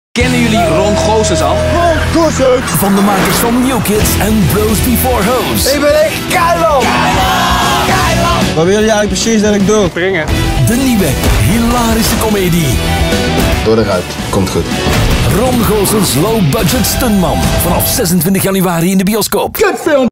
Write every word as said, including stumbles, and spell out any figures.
Kennen jullie Ron Goossens al? Ron Goossens! Van de makers van New Kids en Bros Before Hoes. Ik ben echt keihard! Wat wil je eigenlijk precies dat ik doe? Springen. De nieuwe, hilarische komedie. Door eruit, komt goed. Ron Goossens Low Budget Stuntman. Vanaf zesentwintig januari in de bioscoop. Kutfilm!